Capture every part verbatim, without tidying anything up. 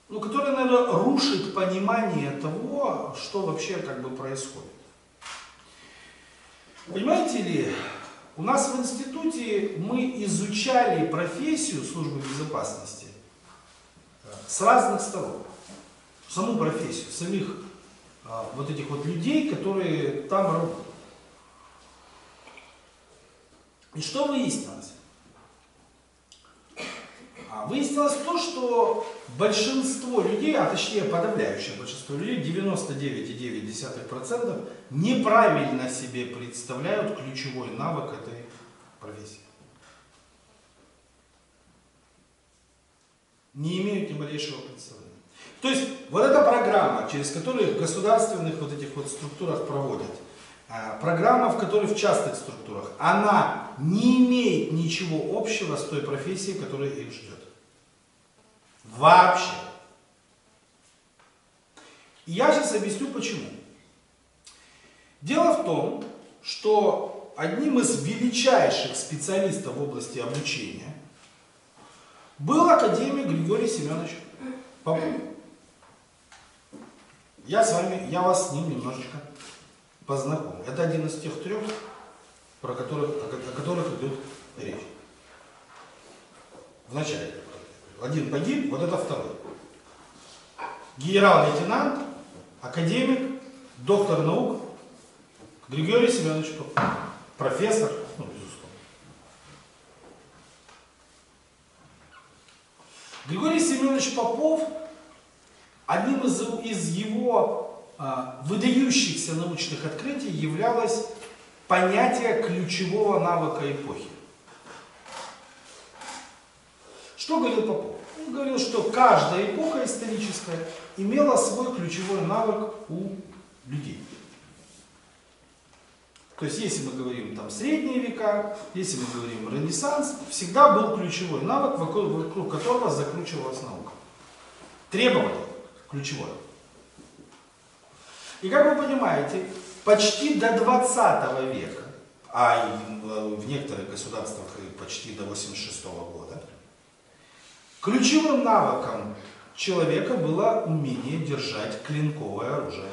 ну, которая, наверное, рушит понимание того, что вообще как бы происходит. Понимаете ли, у нас в институте мы изучали профессию службы безопасности с разных сторон. Саму профессию, самих а, вот этих вот людей, которые там работают. И что выяснилось? А выяснилось то, что большинство людей, а точнее подавляющее большинство людей, девяносто девять целых девять десятых процента, неправильно себе представляют ключевой навык этой профессии. Не имеют ни малейшего представления. То есть вот эта программа, через которую в государственных вот этих вот структурах проводят, программа, в которой в частных структурах, она не имеет ничего общего с той профессией, которая их ждет. Вообще. И я сейчас объясню почему. Дело в том, что одним из величайших специалистов в области обучения был академик Григорий Семенович Попов. Я с вами, я вас с ним немножечко познакомлю. Это один из тех трех, про которых, о которых идет речь. Вначале. Один погиб, вот это второй. Генерал-лейтенант, академик, доктор наук Григорий Семенович Попов. Профессор, ну, безусловно. Григорий Семенович Попов, одним из, из его а, выдающихся научных открытий являлось понятие ключевого навыка эпохи. Что говорил Попов? Он говорил, что каждая эпоха историческая имела свой ключевой навык у людей. То есть, если мы говорим там средние века, если мы говорим Ренессанс, всегда был ключевой навык, вокруг, вокруг которого закручивалась наука. Требование ключевое. И как вы понимаете, почти до двадцатого века, а в некоторых государствах и почти до восемьдесят шестого года, ключевым навыком человека было умение держать клинковое оружие.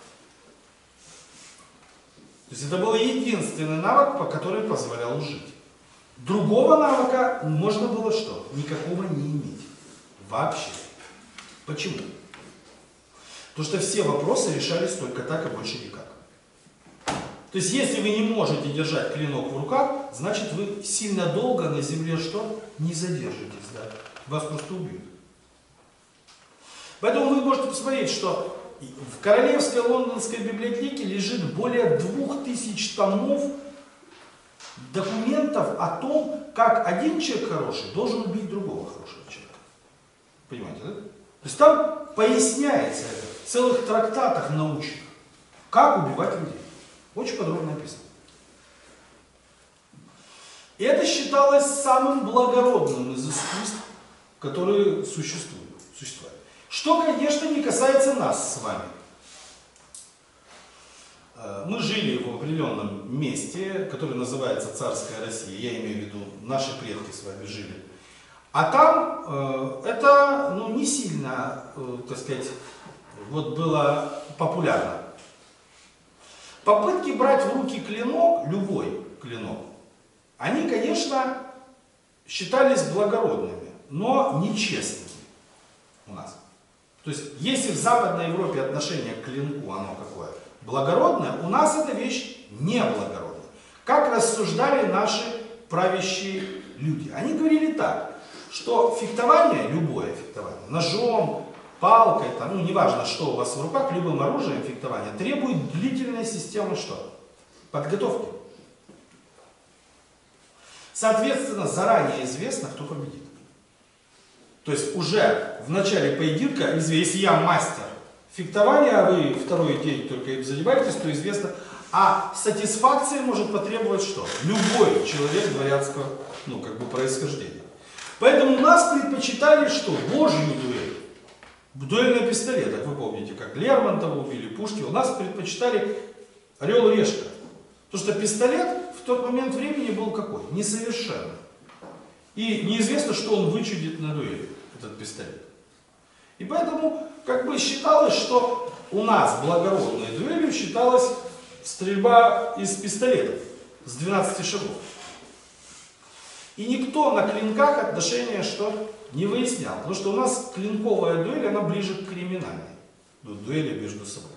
То есть это был единственный навык, по который позволял жить. Другого навыка можно было что? Никакого не иметь. Вообще. Почему? Потому что все вопросы решались только так и больше никак. То есть если вы не можете держать клинок в руках, значит вы сильно долго на земле что? Не задержитесь. Да? Вас просто убьют. Поэтому вы можете посмотреть, что в Королевской лондонской библиотеке лежит более двух тысяч томов документов о том, как один человек хороший должен убить другого хорошего человека. Понимаете, да? То есть там поясняется это в целых трактатах научных, как убивать людей. Очень подробно написано. И это считалось самым благородным из искусств, которые существуют. существуют. Что, конечно, не касается нас с вами. Мы жили в определенном месте, которое называется Царская Россия. Я имею в виду, наши предки с вами жили. А там э, это ну, не сильно, э, так сказать, вот было популярно. Попытки брать в руки клинок, любой клинок, они, конечно, считались благородными, но нечестными у нас. То есть, если в Западной Европе отношение к клинку, оно какое? Благородное, у нас эта вещь не благородная. Как рассуждали наши правящие люди? Они говорили так, что фехтование, любое фехтование, ножом, палкой, там, ну неважно, что у вас в руках, любым оружием фехтования, требует длительной системы что? Подготовки. Соответственно, заранее известно, кто победит. То есть уже в начале поединка, если я мастер фехтования, а вы второй день только им занимаетесь, то известно, а сатисфакция может потребовать что? Любой человек дворянского, ну, как бы происхождения. Поэтому у нас предпочитали что? Божью дуэль. Дуэль на пистолетах, вы помните, как Лермонтова убили, Пушкина. У нас предпочитали орел и решка. Потому что пистолет в тот момент времени был какой? Несовершенный. И неизвестно, что он вычудит на дуэли, этот пистолет. И поэтому как бы считалось, что у нас благородной дуэлью считалась стрельба из пистолетов с двенадцати шагов. И никто на клинках отношения что не выяснял. Потому что у нас клинковая дуэль, она ближе к криминальной. Ну, дуэли между собой.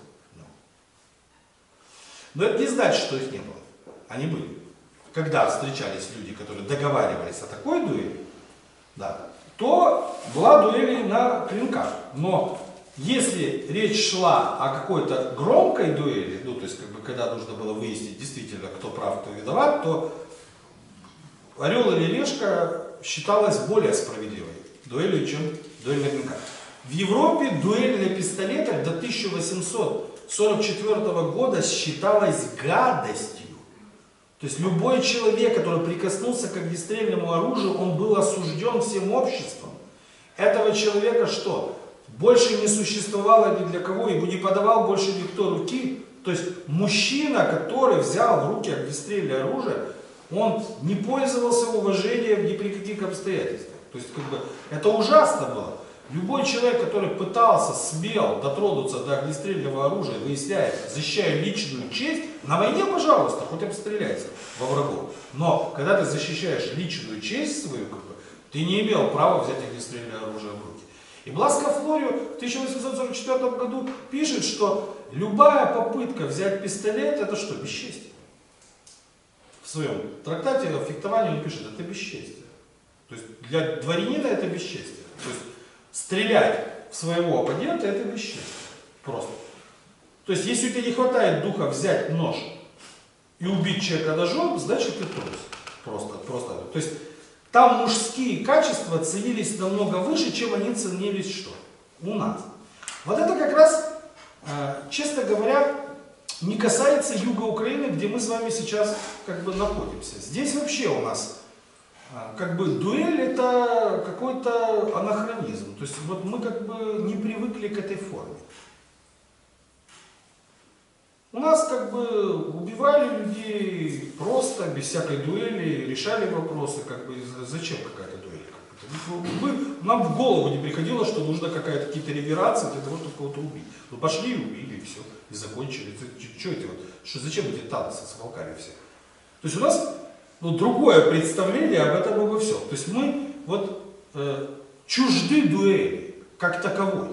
Но это не значит, что их не было. Они были. Когда встречались люди, которые договаривались о такой дуэли, да, то была дуэль на клинках. Но если речь шла о какой-то громкой дуэли, ну, то есть, как бы, когда нужно было выяснить действительно, кто прав, кто виноват, то орел или решка считалась более справедливой дуэлью, чем дуэль на клинках. В Европе дуэль на пистолетах до тысяча восемьсот сорок четвёртого года считалась гадостью. То есть любой человек, который прикоснулся к огнестрельному оружию, он был осужден всем обществом. Этого человека что? Больше не существовало ни для кого, ему не подавал больше никто руки. То есть мужчина, который взял в руки огнестрельное оружие, он не пользовался уважением ни при каких обстоятельствах. То есть как бы, это ужасно было. Любой человек, который пытался, смел дотронуться до огнестрельного оружия, выясняя, защищая личную честь, на войне, пожалуйста, хоть обстреляйся во врагов. Но когда ты защищаешь личную честь свою, как бы, ты не имел права взять огнестрельное оружие в руки. И Бласко Флорио в тысяча восемьсот сорок четвёртом году пишет, что любая попытка взять пистолет, это что, бесчестие. В своем трактате о фехтовании он пишет, это бесчестие. То есть для дворянина это бесчестие. То есть стрелять в своего оппонента это бесчестие. Просто. То есть если у тебя не хватает духа взять нож и убить человека ножом, значит ты трус. Просто, просто. То есть там мужские качества ценились намного выше, чем они ценились что? У нас. Вот это как раз, честно говоря, не касается юга Украины, где мы с вами сейчас как бы находимся. Здесь вообще у нас как бы дуэль это какой-то анахронизм. То есть вот мы как бы не привыкли к этой форме. У нас как бы убивали людей просто, без всякой дуэли, решали вопросы, как бы зачем какая-то дуэль. Мы, нам в голову не приходило, что нужно какая-то какие-то реверансы для того, чтобы кого-то убить. Ну пошли и убили, и все, и закончили. Что эти вот, что, зачем эти танцы с волками все? То есть у нас ну, другое представление об этом обо всем. То есть мы вот э, чужды дуэли как таковой.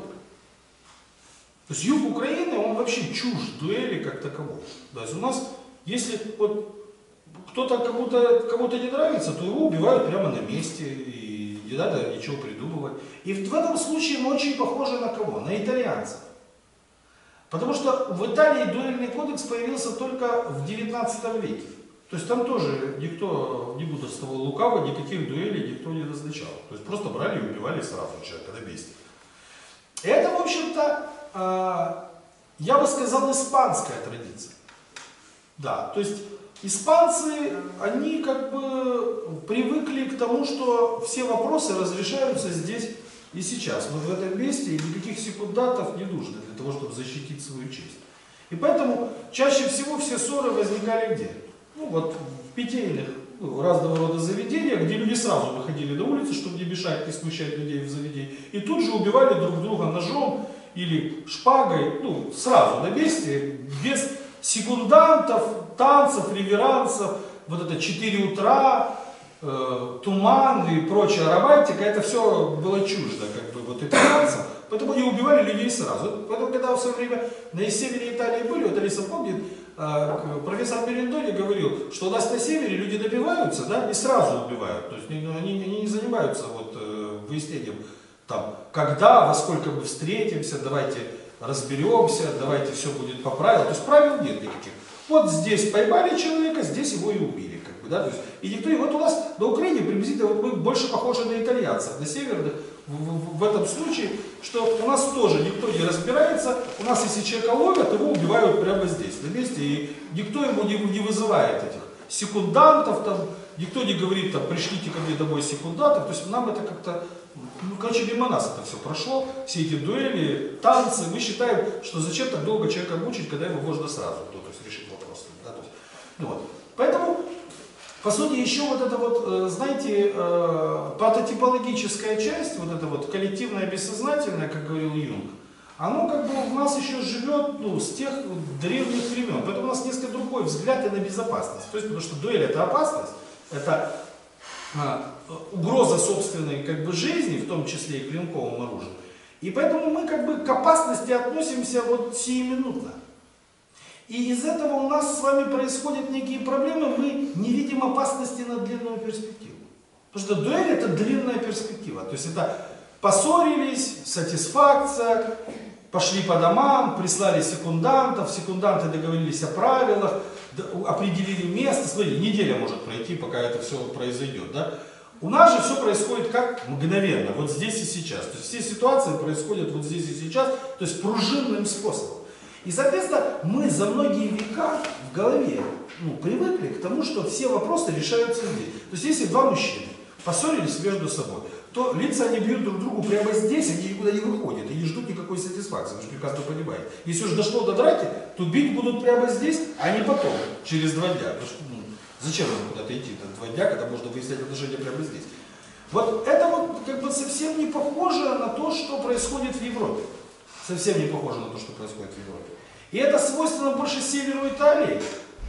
То есть юг Украины, он вообще чужд дуэли как таковой. То есть у нас, если вот кто-то кому-то кому-то не нравится, то его убивают прямо на месте, и не надо ничего придумывать. И в этом случае мы очень похожи на кого? На итальянцев. Потому что в Италии дуэльный кодекс появился только в девятнадцатом веке. То есть там тоже никто, не буду с того лукаво, никаких дуэлей никто не назначал. То есть просто брали и убивали сразу человека на месте. Это, в общем-то, я бы сказал, испанская традиция. Да, то есть испанцы, они как бы привыкли к тому, что все вопросы разрешаются здесь и сейчас. Вот в этом месте, и никаких секундантов не нужно для того, чтобы защитить свою честь. И поэтому чаще всего все ссоры возникали где? Ну вот в питейных, ну, разного рода заведениях, где люди сразу выходили на улицу, чтобы не мешать, не смущать людей в заведении. И тут же убивали друг друга ножом или шпагой, ну, сразу на месте, без секундантов, танцев, реверансов, вот это четыре утра, э, туман и прочая романтика, это все было чуждо, как бы, вот итальянцам. Поэтому они убивали людей сразу. Поэтому, когда в свое время на севере Италии были, вот Алиса помнит, профессор Мерендони говорил, что у нас на севере люди добиваются, да, и сразу убивают. То есть они, они не занимаются вот, выяснением, там, когда, во сколько мы встретимся, давайте разберемся, давайте все будет по правилам. То есть правил нет никаких. Вот здесь поймали человека, здесь его и убили. Как бы, да? То есть, и никто, и вот у нас на Украине приблизительно вот мы больше похожи на итальянцев, на северных, в, в, в этом случае, что у нас тоже никто не разбирается, у нас если человека ловят, его убивают прямо здесь, на месте, и никто ему не, не вызывает этих секундантов, там, никто не говорит, там, пришлите ко мне домой секундантов, то есть нам это как-то, ну, короче, мимо нас это все прошло, все эти дуэли, танцы, мы считаем, что зачем так долго человека мучить, когда его можно сразу, ну, то есть решить вопрос. Да, то есть, ну, вот. Поэтому По сути, еще вот эта вот, знаете, патотипологическая часть, вот эта вот коллективное бессознательное, как говорил Юнг, оно как бы в нас еще живет, ну, с тех древних времен. Поэтому у нас несколько другой взгляд и на безопасность. То есть, потому что дуэль — это опасность, это а, угроза собственной как бы жизни, в том числе и клинковым оружием. И поэтому мы как бы к опасности относимся вот сиюминутно. И из этого у нас с вами происходят некие проблемы, мы не видим опасности на длинную перспективу. Потому что дуэль — это длинная перспектива. То есть это поссорились, сатисфакция, пошли по домам, прислали секундантов, секунданты договорились о правилах, определили место. Смотрите, неделя может пройти, пока это все произойдет. Да? У нас же все происходит как мгновенно, вот здесь и сейчас. То есть все ситуации происходят вот здесь и сейчас, то есть пружинным способом. И, соответственно, мы за многие века в голове ну, привыкли к тому, что все вопросы решаются здесь. То есть если два мужчины поссорились между собой, то лица они бьют друг другу прямо здесь, они никуда не выходят и не ждут никакой сатисфакции, вы же прекрасно понимаете. Если уже дошло до драки, то бить будут прямо здесь, а не потом, через два дня. Потому что, ну, зачем нам куда-то идти на два дня, когда можно выяснять отношения прямо здесь? Вот это вот как бы совсем не похоже на то, что происходит в Европе. Совсем не похоже на то, что происходит в Европе. И это свойственно больше северу Италии,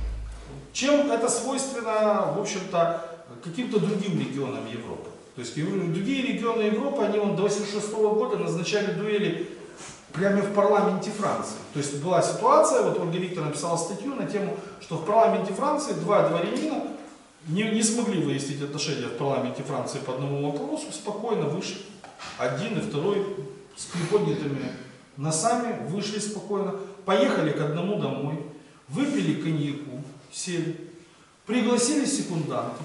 чем это свойственно, в общем-то, каким-то другим регионам Европы. То есть другие регионы Европы, они вон, до восемьдесят шестого года назначали дуэли прямо в парламенте Франции. То есть была ситуация, вот Ольга Викторовна написала статью на тему, что в парламенте Франции два дворянина не, не смогли выяснить отношения в парламенте Франции по одному вопросу, спокойно вышли. Один и второй с приподнятыми носами вышли спокойно, поехали к одному домой, выпили коньяку, сели, пригласили секундантов,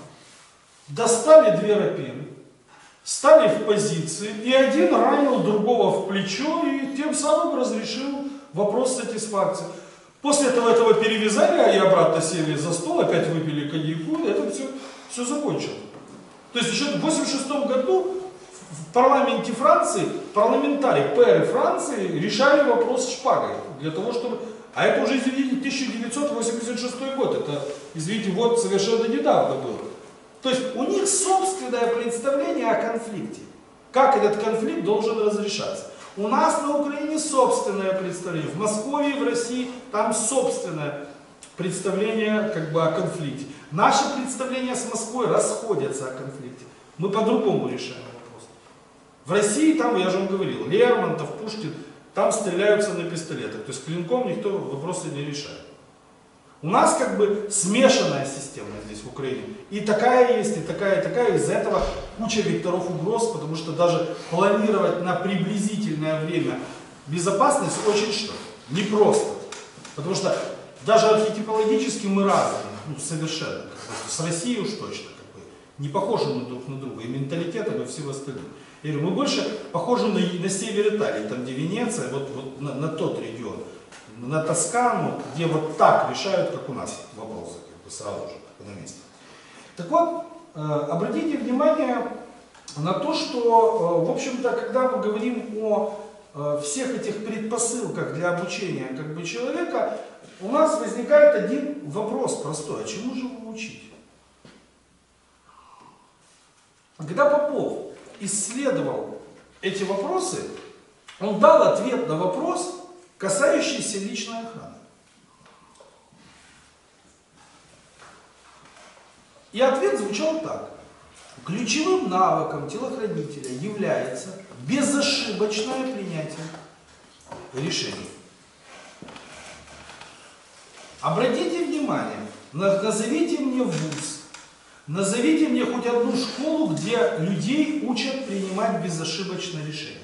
достали две рапиры, стали в позиции, и один ранил другого в плечо и тем самым разрешил вопрос сатисфакции. После этого этого перевязали и обратно сели за стол, опять выпили коньяку, и это все, все закончилось. То есть еще в восемьдесят шестом году в парламенте Франции, парламентарии, пэры Франции решали вопрос шпагой. Для того, чтобы... А это уже, извините, тысяча девятьсот восемьдесят шестой год. Это, извините, вот совершенно недавно было. То есть у них собственное представление о конфликте. Как этот конфликт должен разрешаться. У нас на Украине собственное представление. В Москве и в России там собственное представление как бы о конфликте. Наши представления с Москвой расходятся о конфликте. Мы по-другому решаем вопрос. В России там, я же вам говорил, Лермонтов, Пушкин, там стреляются на пистолетах. То есть клинком никто вопросы не решает. У нас как бы смешанная система здесь в Украине. И такая есть, и такая, и такая. Из-за этого куча векторов угроз, потому что даже планировать на приблизительное время безопасность очень что? Непросто. Потому что даже архетипологически мы разные, ну, совершенно. С Россией уж точно. Как бы, не похожи мы друг на друга. И менталитетом, и всем остальным. Я говорю, мы больше похожи на, на север Италии, там где Венеция, вот, вот на, на тот регион. На Тоскану, где вот так решают, как у нас вопросы, как бы сразу же, на месте. Так вот, э, обратите внимание на то, что, э, в общем-то, когда мы говорим о э, всех этих предпосылках для обучения как бы, человека, у нас возникает один вопрос простой: а чему же его учить? Когда Попов исследовал эти вопросы, он дал ответ на вопрос, касающийся личной охраны. И ответ звучал так. Ключевым навыком телохранителя является безошибочное принятие решений. Обратите внимание, назовите мне вуз, назовите мне хоть одну школу, где людей учат принимать безошибочное решение.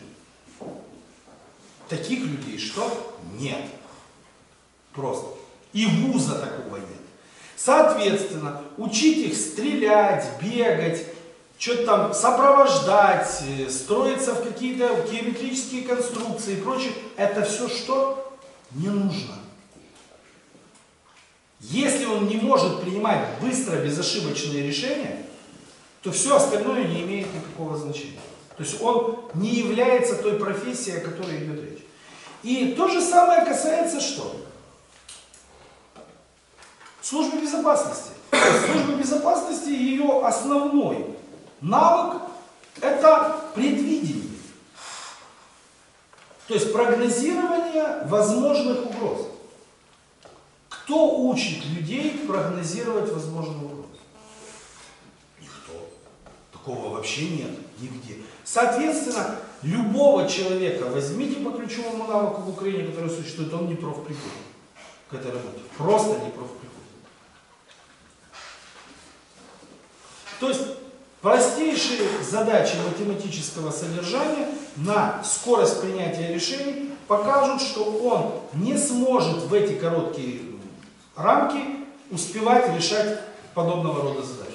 Таких людей что? Нет. Просто. И вуза такого нет. Соответственно, учить их стрелять, бегать, что-то там сопровождать, строиться в какие-то геометрические конструкции и прочее, это все что? Не нужно. Если он не может принимать быстро безошибочные решения, то все остальное не имеет никакого значения. То есть он не является той профессией, о которой идет речь. И то же самое касается что? Службы безопасности. Служба безопасности, ее основной навык – это предвидение. То есть прогнозирование возможных угроз. Кто учит людей прогнозировать возможные угрозы? Никто. Такого вообще нет нигде. Соответственно, любого человека возьмите по ключевому навыку в Украине, который существует, он не профпригоден к этой работе. Просто не профпригоден. То есть простейшие задачи математического содержания на скорость принятия решений покажут, что он не сможет в эти короткие рамки успевать решать подобного рода задачи.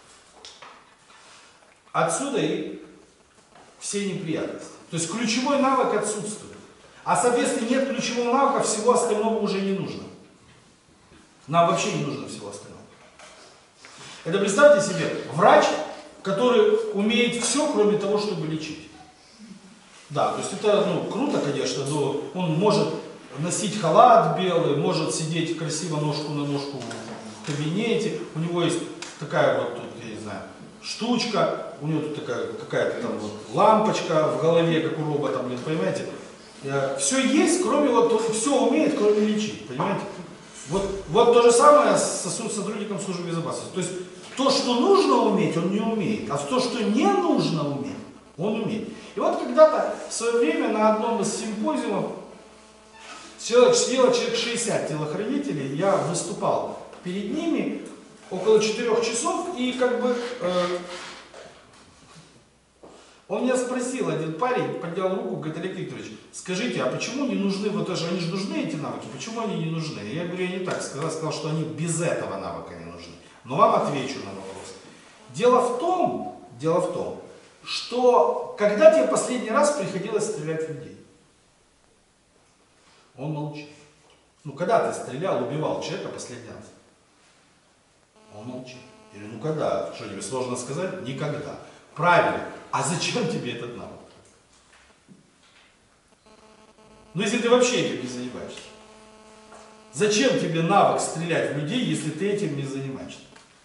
Отсюда и все неприятности. То есть ключевой навык отсутствует. А соответственно нет ключевого навыка, всего остального уже не нужно. Нам вообще не нужно всего остального. Это представьте себе, врач, который умеет все, кроме того, чтобы лечить. Да, то есть это ну, круто, конечно, но он может носить халат белый, может сидеть красиво ножку на ножку в кабинете, у него есть такая вот тут, я не знаю, штучка, у него тут такая какая-то там вот лампочка в голове, как у робота, блин, понимаете? Все есть, кроме вот, он все умеет, кроме лечить, понимаете? Вот, вот то же самое с сотрудником службы безопасности. То есть то, что нужно уметь, он не умеет, а то, что не нужно уметь, он умеет. И вот когда-то в свое время на одном из симпозиумов сидело человек шестьдесят телохранителей, я выступал перед ними около четырех часов, и как бы э, он меня спросил, один парень поднял руку, говорит: Олег Викторович, скажите, а почему не нужны, вот это же они же нужны эти навыки, почему они не нужны? Я говорю, я не так сказал, сказал, что они без этого навыка не нужны. Но вам отвечу на вопрос. Дело в том, дело в том, что когда тебе последний раз приходилось стрелять в людей? Он молчит. Ну когда ты стрелял, убивал человека последний раз? Он молчит. Я говорю, ну когда? Что тебе сложно сказать? Никогда. Правильно. А зачем тебе этот навык? Ну если ты вообще этим не занимаешься. Зачем тебе навык стрелять в людей, если ты этим не занимаешься?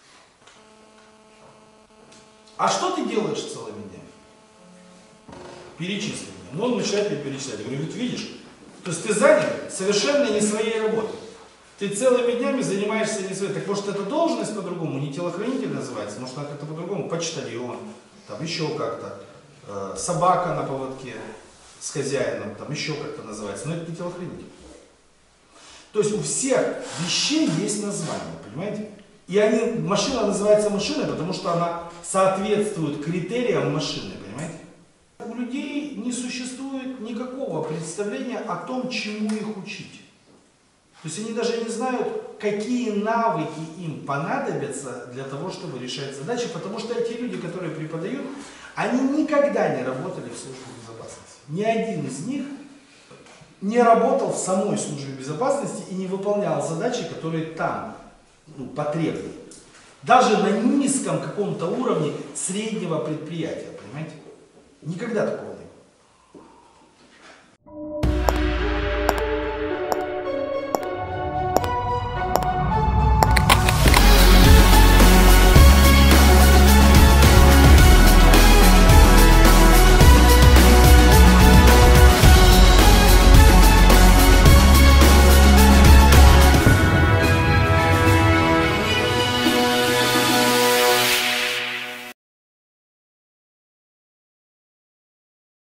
А что ты делаешь целыми днями? Перечисли мне. Ну он начинает мне перечислять. Я говорю, вот видишь, то есть ты занят совершенно не своей работой. Ты целыми днями занимаешься не своей. Так может эта должность по-другому, не телохранитель называется, может она как-то по-другому, почтальон, там еще как-то, э, собака на поводке с хозяином, там еще как-то называется, но это не телохранитель. То есть у всех вещей есть название, понимаете? И они, машина называется машиной, потому что она соответствует критериям машины, понимаете? У людей не существует никакого представления о том, чему их учить. То есть они даже не знают, какие навыки им понадобятся для того, чтобы решать задачи, потому что эти люди, которые преподают, они никогда не работали в службе безопасности. Ни один из них не работал в самой службе безопасности и не выполнял задачи, которые там ну, потребны. Даже на низком каком-то уровне среднего предприятия, понимаете? Никогда такого